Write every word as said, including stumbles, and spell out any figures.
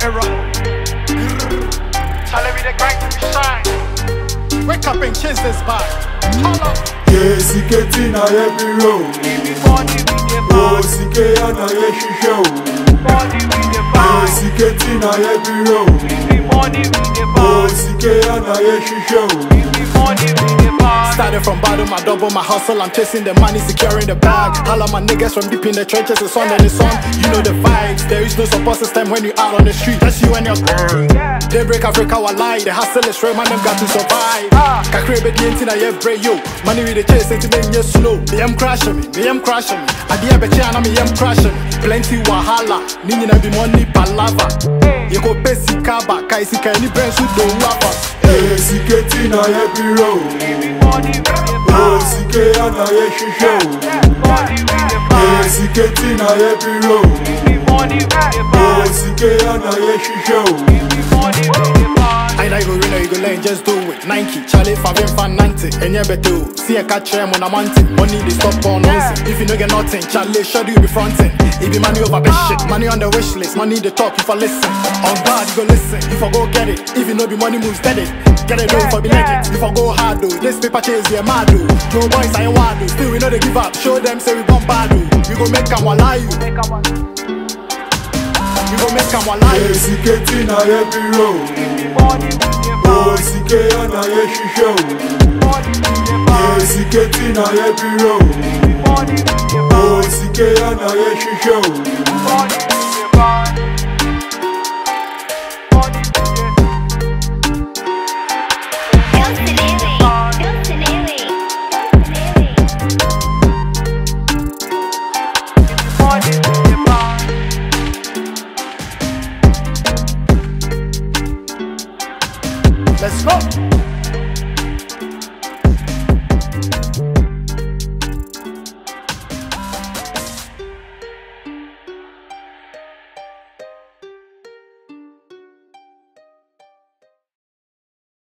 era. Tell me the grind to shine. Wake up and chase this bag. Hold up. Yeah, Sika na every road. Everybody with the Oh, ball. Sika na every show. Everybody with the Yeah, ball. Sika na every road. Everybody with the Oh, ball. Sika na every show. Everybody with the ball. Started from bottom, I double my hustle. I'm chasing the money, securing the bag. All of my niggas from deep in the trenches, it's on and it's on. You know the vibes. There is no support system when you out on the street. That's you and your girl. Daybreak Africa, I lie. The hustle is real, man, them got to survive. Kakre be the intina ye break yo. Money with the chase, it's been your slow. Me am crashing me, me am crashing me. I dear be chana, me am crashing me. Plenty wahala, nini na be money palava. You go pay Sika back, I see any brands who don't wap us. Yeah, Sika na every road. Everybody with the Oh, ball. Sika na every show. Everybody with the Yeah, ball. Sika na every road. Everybody with the Oh, ball. Sika na every show. Everybody with the ball. I go win or you go learn, just do it. Nike, Charlie, Fabien, Fan, Nante, and yeah, better. See a catch them on a mountain. Money, they stop on nonsense. If you don't get nothing, Charlie, sure you be fronting. It be money over best shit. Money on the wish list, money the top if I listen. On God, you go listen. If I go get it, if you know be money moves steady. Get it though for be legend. If I go hard though, this paper chase, yeah, mad though. Joe boys, I ain't wild though. Still, we know they give up. Show them, say we bomb bad though. We go make them while you. Make a one. We go make them while Yeah, you. Sika na every road. Everybody with the Oh, ball. Sika na every show. Everybody with the ball. Yeah, Sika na every road. Everybody with the Oh, ball. Sika na every show. Everybody with the ball. Everybody with the ball. Let's go.